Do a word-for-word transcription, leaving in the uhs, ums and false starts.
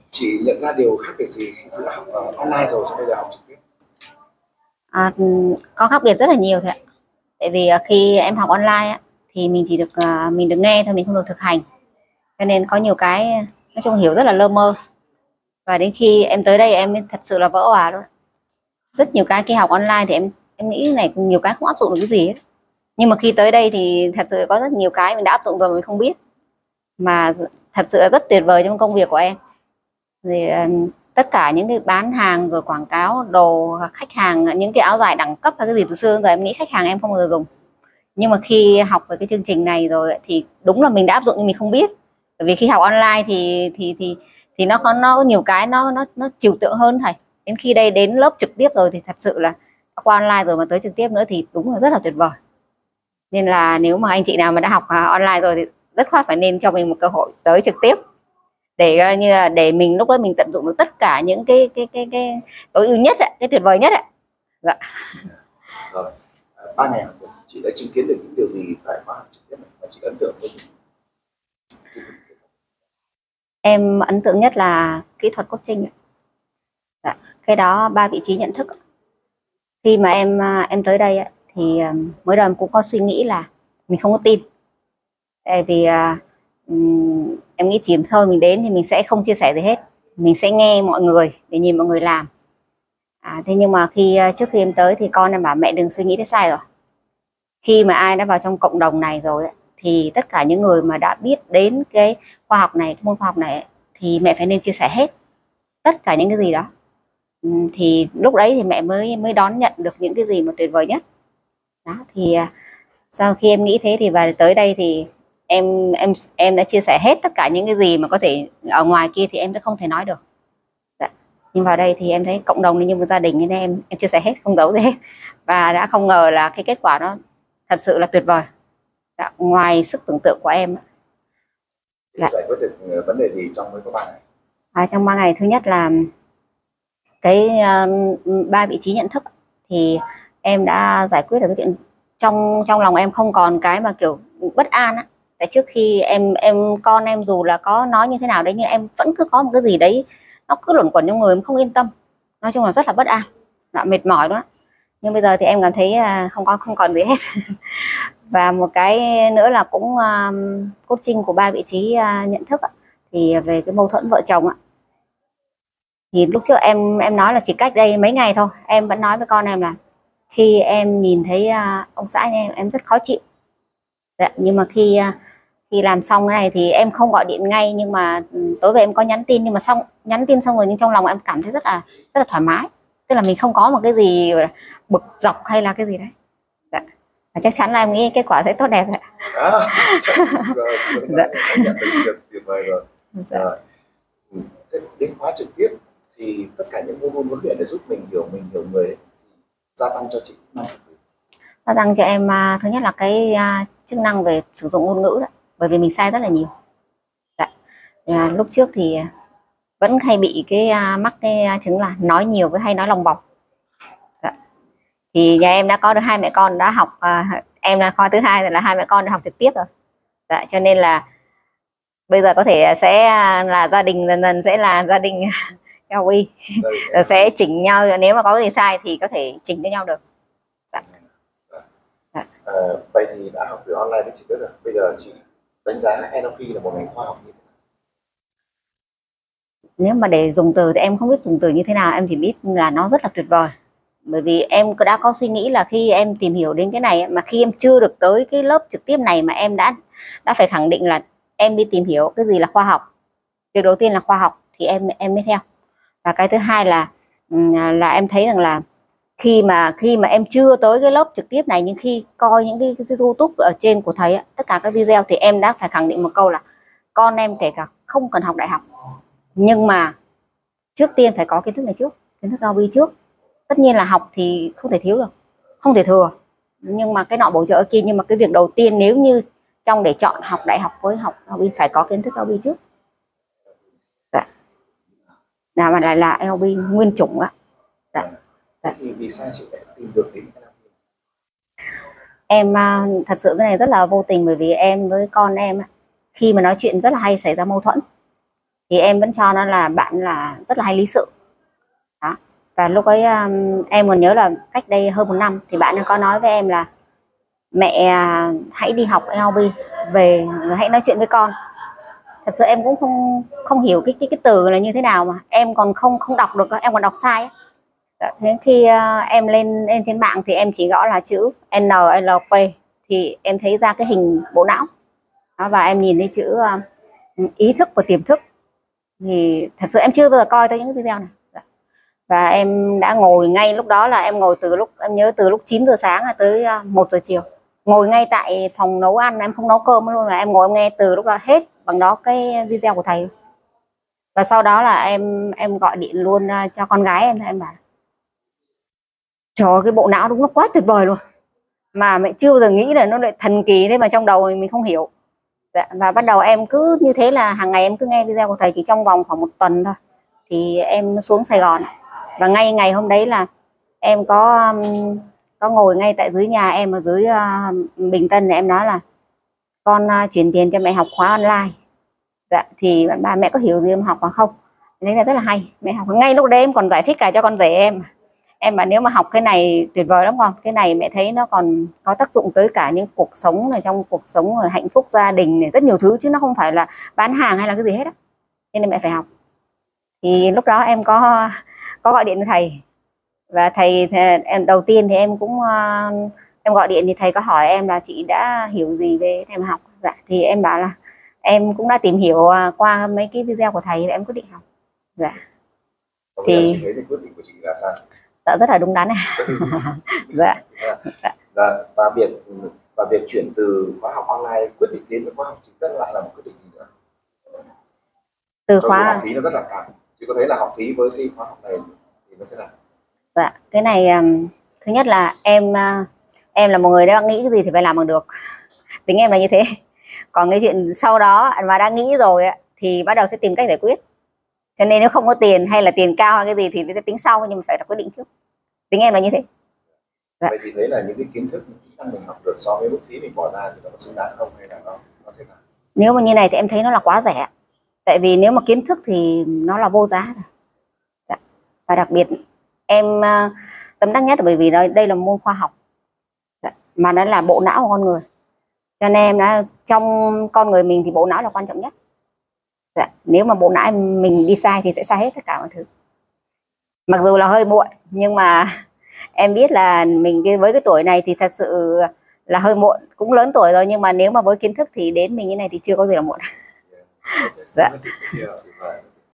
Chị nhận ra điều khác biệt gì khi giữa học uh, online rồi cho bây giờ học trực tiếp? À, có khác biệt rất là nhiều thôi ạ. Tại vì uh, khi em học online á, thì mình chỉ được uh, mình được nghe thôi, mình không được thực hành, cho nên có nhiều cái nói chung hiểu rất là lơ mơ, và đến khi em tới đây em mới thật sự là vỡ òa luôn. Rất nhiều cái khi học online thì em em nghĩ này nhiều cái không áp dụng được cái gì hết, nhưng mà khi tới đây thì thật sự có rất nhiều cái mình đã áp dụng rồi mình không biết, mà thật sự là rất tuyệt vời trong công việc của em. Thì uh, tất cả những cái bán hàng rồi quảng cáo đồ khách hàng, những cái áo dài đẳng cấp hay cái gì từ xưa đến giờ em nghĩ khách hàng em không bao giờ dùng, nhưng mà khi học về cái chương trình này rồi thì đúng là mình đã áp dụng nhưng mình không biết. Bởi vì khi học online thì thì thì thì nó có nó có nhiều cái nó nó nó trừu tượng hơn thầy. Đến khi đây đến lớp trực tiếp rồi thì thật sự là qua online rồi mà tới trực tiếp nữa thì đúng là rất là tuyệt vời. Nên là nếu mà anh chị nào mà đã học online rồi thì rất khoát phải nên cho mình một cơ hội tới trực tiếp, để như là để mình lúc đó mình tận dụng được tất cả những cái cái cái cái tối ưu nhất ấy, cái tuyệt vời nhất ấy. Dạ. Rồi, ba ngày học rồi, chị đã chứng kiến được những điều gì tại khóa học trực tiếp này và chị ấn tượng với mình? Em ấn tượng nhất là kỹ thuật coaching ấy. Dạ. Cái đó ba vị trí nhận thức. Khi mà em em tới đây ấy, thì mới đầu em cũng có suy nghĩ là mình không có tin, tại vì um, em nghĩ chỉ thôi mình đến thì mình sẽ không chia sẻ gì hết, mình sẽ nghe mọi người để nhìn mọi người làm. À, thế nhưng mà khi trước khi em tới thì con em bảo mẹ đừng suy nghĩ thế sai rồi. Khi mà ai đã vào trong cộng đồng này rồi ấy, thì tất cả những người mà đã biết đến cái khoa học này, cái môn khoa học này ấy, thì mẹ phải nên chia sẻ hết tất cả những cái gì đó. Ừ, thì lúc đấy thì mẹ mới mới đón nhận được những cái gì mà tuyệt vời nhất. Đó thì sau khi em nghĩ thế thì và tới đây thì em em em đã chia sẻ hết tất cả những cái gì mà có thể ở ngoài kia thì em sẽ không thể nói được. Dạ. Nhưng vào đây thì em thấy cộng đồng như một gia đình nên em em chia sẻ hết, không giấu gì hết, và đã không ngờ là cái kết quả nó thật sự là tuyệt vời. Dạ, ngoài sức tưởng tượng của em. Dạ. Giải quyết được vấn đề gì trong mấy có ba ngày? À, trong ba ngày thứ nhất là cái uh, ba vị trí nhận thức thì em đã giải quyết được cái chuyện trong trong lòng em không còn cái mà kiểu bất an á. Tại trước khi em em con em dù là có nói như thế nào đấy nhưng em vẫn cứ có một cái gì đấy nó cứ luẩn quẩn trong người, em không yên tâm, nói chung là rất là bất an, đã mệt mỏi đó. Nhưng bây giờ thì em cảm thấy không có không còn gì hết. Và một cái nữa là cũng um, coaching của ba vị trí uh, nhận thức thì về cái mâu thuẫn vợ chồng ạ. Thì lúc trước em em nói là chỉ cách đây mấy ngày thôi, em vẫn nói với con em là khi em nhìn thấy uh, ông xã em em rất khó chịu. Dạ, nhưng mà khi uh, khi làm xong cái này thì em không gọi điện ngay, nhưng mà tối về em có nhắn tin, nhưng mà xong nhắn tin xong rồi nhưng trong lòng em cảm thấy rất là rất là thoải mái, tức là mình không có một cái gì bực dọc hay là cái gì đấy. Dạ. Và chắc chắn là em nghĩ kết quả sẽ tốt đẹp ạ. À, rồi, dạ. Nhận được tuyệt vời rồi. Dạ. Rồi. Đến khóa trực tiếp thì tất cả những môn huấn luyện để giúp mình hiểu mình hiểu người ấy, gia tăng cho chị năng lực gì? Gia tăng cho em uh, thứ nhất là cái uh, chức năng về sử dụng ngôn ngữ đó, bởi vì mình sai rất là nhiều. Dạ. Uh, lúc trước thì vẫn hay bị cái uh, mắc cái uh, chứng là nói nhiều với hay nói lòng vòng. Dạ. Thì nhà em đã có được hai mẹ con đã học, uh, em là khoa thứ hai rồi, là hai mẹ con đã học trực tiếp rồi. Dạ, cho nên là bây giờ có thể sẽ là gia đình dần dần sẽ là gia đình eo pi, sẽ chỉnh nhau, nếu mà có gì sai thì có thể chỉnh cho nhau được. Dạ. À, vậy thì đã học từ online đến trực tiếp rồi, bây giờ chị đánh giá en lờ pê là một ngành khoa học như thế nào? Nếu mà để dùng từ thì em không biết dùng từ như thế nào, em chỉ biết là nó rất là tuyệt vời. Bởi vì em đã có suy nghĩ là khi em tìm hiểu đến cái này mà khi em chưa được tới cái lớp trực tiếp này mà em đã đã phải khẳng định là em đi tìm hiểu cái gì là khoa học. Việc đầu tiên là khoa học thì em em mới theo. Và cái thứ hai là là em thấy rằng là khi mà khi mà em chưa tới cái lớp trực tiếp này, nhưng khi coi những cái, cái YouTube ở trên của thầy tất cả các video thì em đã phải khẳng định một câu là con em kể cả không cần học đại học nhưng mà trước tiên phải có kiến thức này trước, kiến thức eo pi trước. Tất nhiên là học thì không thể thiếu được, không thể thừa, nhưng mà cái nọ bổ trợ kia, nhưng mà cái việc đầu tiên nếu như trong để chọn học đại học với học eo pi phải có kiến thức eo pi trước. Dạ. Là mà lại là eo pi nguyên chủng ạ. Dạ. Dạ. Thì vì sao chị lại tìm được đến en lờ pê? Em thật sự cái này rất là vô tình, bởi vì em với con em khi mà nói chuyện rất là hay xảy ra mâu thuẫn. thì em vẫn cho nó là bạn là rất là hay lý sự đó. Và lúc ấy um, em còn nhớ là cách đây hơn một năm thì bạn có nói với em là mẹ hãy đi học L B về rồi hãy nói chuyện với con. Thật sự em cũng không không hiểu cái cái cái từ là như thế nào, mà em còn không không đọc được, em còn đọc sai ấy. Thế khi uh, em lên lên trên mạng thì em chỉ gõ là chữ N L P thì em thấy ra cái hình bộ não đó, và em nhìn thấy chữ uh, ý thức và tiềm thức. Thì thật sự em chưa bao giờ coi tới những cái video này, và em đã ngồi ngay lúc đó là em ngồi từ lúc em nhớ từ lúc chín giờ sáng tới một giờ chiều, ngồi ngay tại phòng nấu ăn, em không nấu cơm luôn, là em ngồi em nghe từ lúc đó hết bằng đó cái video của thầy. Và sau đó là em em gọi điện luôn cho con gái em, em bảo trời ơi, cái bộ não đúng nó quá tuyệt vời luôn, mà mẹ chưa bao giờ nghĩ là nó lại thần kỳ thế mà trong đầu mình không hiểu. Và bắt đầu em cứ như thế là hàng ngày em cứ nghe video của thầy, chỉ trong vòng khoảng một tuần thôi thì em xuống Sài Gòn. Và ngay ngày hôm đấy là em có có ngồi ngay tại dưới nhà em ở dưới uh, Bình Tân, để em nói là con uh, chuyển tiền cho mẹ học khóa online. Dạ, thì bạn bà mẹ có hiểu gì em học mà không? Đấy là rất là hay. Mẹ học ngay lúc đấy em còn giải thích cả cho con rể em. Em bảo nếu mà học cái này tuyệt vời lắm con. Cái này mẹ thấy nó còn có tác dụng tới cả những cuộc sống này, trong cuộc sống hạnh phúc gia đình này, rất nhiều thứ, chứ nó không phải là bán hàng hay là cái gì hết á. Cho nên mẹ phải học. Thì lúc đó em có có gọi điện với thầy. Và thầy, thầy em đầu tiên thì em cũng uh, em gọi điện thì thầy có hỏi em là chị đã hiểu gì về em học. Dạ, thì em bảo là em cũng đã tìm hiểu uh, qua mấy cái video của thầy và em quyết định học. Dạ. Còn thì chị thấy thì quyết định của chị là sao? Dạ, rất là đúng đắn này. Dạ. Dạ. Và, và việc và việc chuyển từ khóa học online quyết định đến với khóa học chính thức lại là một quyết định gì nữa? Từ Cho khóa học phí nó rất là cao. Chị có thấy là học phí với cái khóa học này thì nó thế nào? Dạ, cái này um, thứ nhất là em uh, em là một người đã nghĩ cái gì thì phải làm bằng được. Tính em là như thế. Còn cái chuyện sau đó mà đã nghĩ rồi thì bắt đầu sẽ tìm cách giải quyết. Cho nên nếu không có tiền hay là tiền cao hay cái gì thì sẽ tính sau, nhưng mà phải là quyết định trước. Tính em là như thế. Dạ. Vậy thì thấy là những cái kiến thức, những kỹ năng mình học được so với mức phí mình bỏ ra thì nó có xứng đáng không, hay là nó nó thế nào? Nếu mà như này thì em thấy nó là quá rẻ. Tại vì nếu mà kiến thức thì nó là vô giá rồi. Dạ. Và đặc biệt em uh, tâm đắc nhất là bởi vì đây, đây là môn khoa học. Dạ. Mà nó là bộ não của con người. Cho nên là trong con người mình thì bộ não là quan trọng nhất. Dạ. Nếu mà bộ não mình đi sai thì sẽ sai hết tất cả mọi thứ. Mặc dù là hơi muộn, nhưng mà em biết là mình với cái tuổi này thì thật sự là hơi muộn, cũng lớn tuổi rồi, nhưng mà nếu mà với kiến thức thì đến mình như này thì chưa có gì là muộn. Dạ.